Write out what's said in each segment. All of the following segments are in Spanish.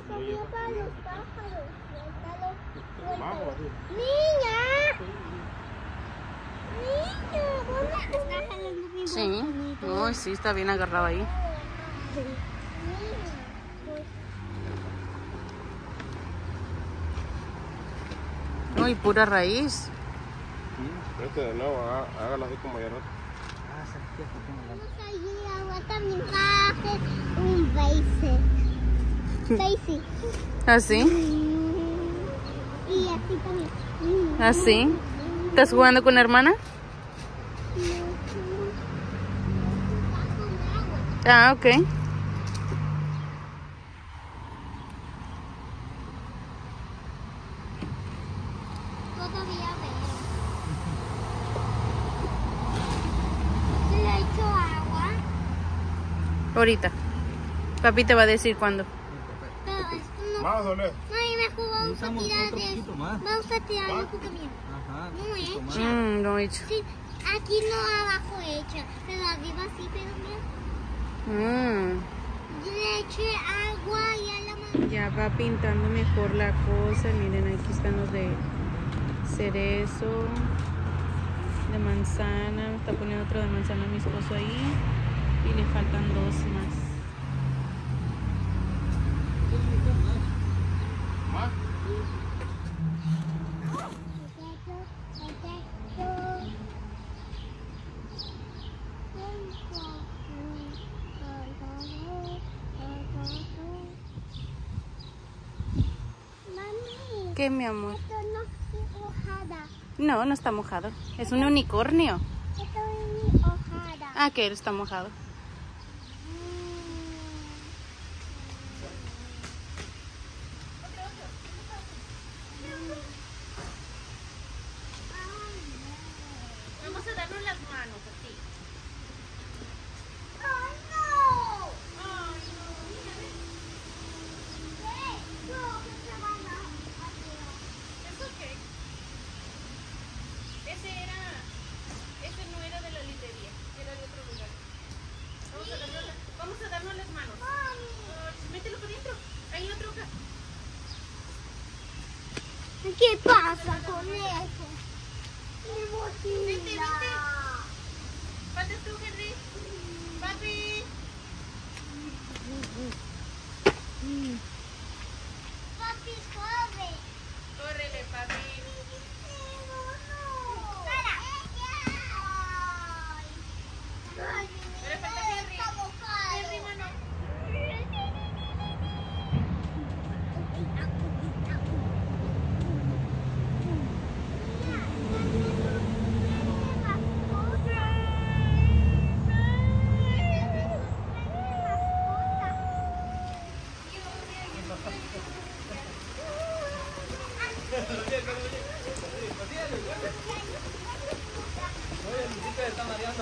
comida para los pájaros. Vamos. Niña. Niña, ¿dónde está jalando mi Sí. Uy, sí, está bien agarrado ahí. Uy, pura raíz. Este de nuevo, hágalo así como ya no. Vamos allí, ahora también va a hacer un basic. ¿Así? Y así también. ¿Así? ¿Estás jugando con la hermana? Ah, ok. Todavía veo. ¿Se le ha hecho agua? Ahorita. Papi te va a decir cuándo. Pero esto no. Más, Ole. No, y mejor vamos a tirar de eso. Vamos a tirarlo porque mira. Ajá. No hecha. No he hecho. Sí, aquí no abajo hecha, pero arriba sí, pero mira. Yo le eché agua y a la mano. Ya va pintando mejor la cosa. Miren, aquí están los de cerezo, de manzana. Está poniendo otro de manzana a mi esposo ahí. Y le faltan dos más. Más. Mami, ¿Qué, mi amor? esto no es hojada. No, no está mojado. Es un unicornio. Esto es hojada. Ah, que está mojado. Vamos a darnos las manos así. ¡Ay, no! ¡Ay, no! ¿Qué? No, que se van a hacer. Es ok. Ese no era de la librería, era de otro lugar. Vamos a darnos las manos. Mételo por dentro. Ahí otra hoja. ¿Qué pasa con eso? Mi mochila. Vente. Faltas tú, Henry. Papi. Papi, corre. Córrele, papi. Le falta Henry. Henry, mano. Está mareando.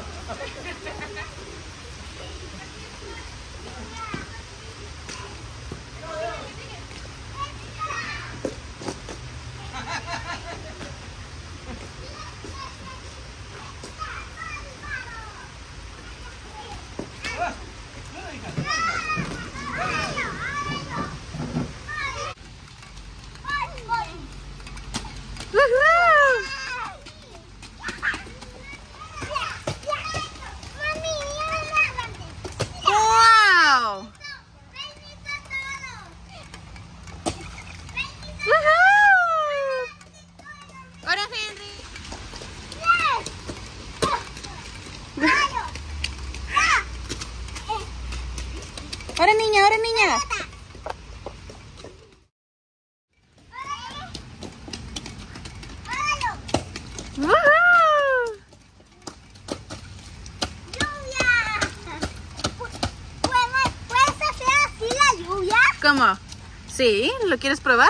¡Wow! ¡Ahora, Henry! ¡Ahora, niña! ¡Ahora, niña! ¿Puedes hacer así la lluvia? ¿Cómo? ¿Sí? ¿Lo quieres probar?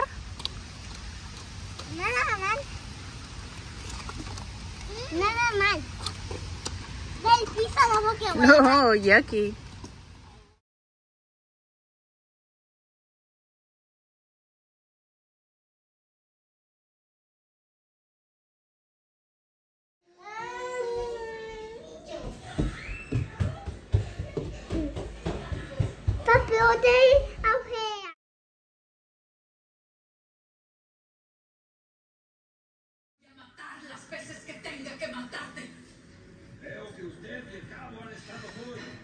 Nada mal. Nada mal. Del piso como que huele. No, yucky. Papi, matarte. Veo que usted y el cabo han estado muy